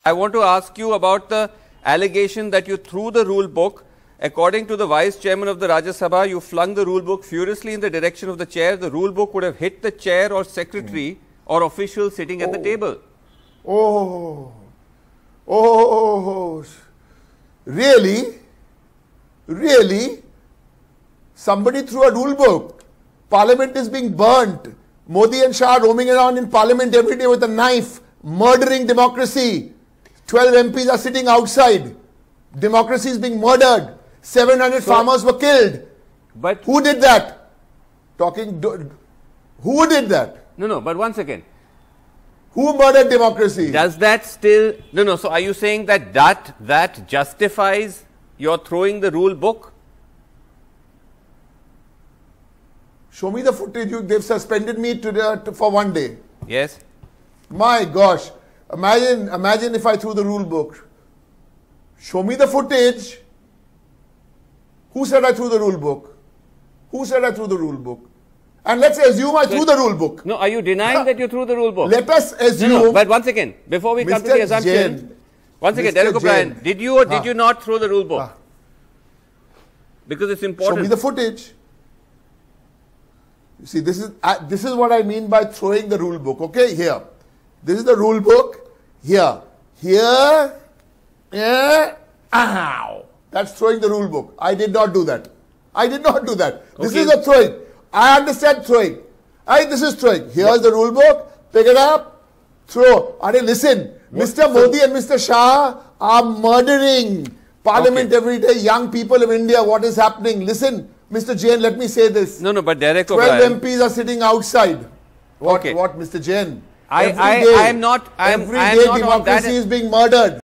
I want to ask you about the allegation that you threw the rule book. According to the Vice Chairman of the Rajya Sabha, you flung the rule book furiously in the direction of the chair. The rule book would have hit the chair or secretary or official sitting at the table. Really? Really? Somebody threw a rule book. Parliament is being burnt. Modi and Shah roaming around in Parliament every day with a knife, murdering democracy. 12 MPs are sitting outside. Democracy is being murdered. 700 farmers were killed. But who did that? Who did that? No, but one second. Who murdered democracy? Does that still... No. So are you saying that that justifies your throwing the rule book? Show me the footage. They've suspended me for 1 day. Yes. My gosh. Imagine if I threw the rule book. Show me the footage. Who said I threw the rule book? Who said I threw the rule book? And let's assume I threw the rule book. No, are you denying that you threw the rule book? Let us assume... No, but once again, before we come to the assumption... Once again, Derek O'Brien, did you or did you not throw the rule book? Because it's important. Show me the footage. You see, this is what I mean by throwing the rule book. Okay, here. This is the rule book. Here. Ow. That's throwing the rule book. I did not do that. I did not do that. This is a throwing. I understand throwing. This is throwing. Here's the rule book. Pick it up. Throw. Listen. Mr. Modi and Mr. Shah are murdering Parliament every day. Young people of India, what is happening? Listen, Mr. Jain, let me say this. No, but Derek O'Brien. 12 MPs are sitting outside. What, Mr. Jain? Every day democracy is being murdered.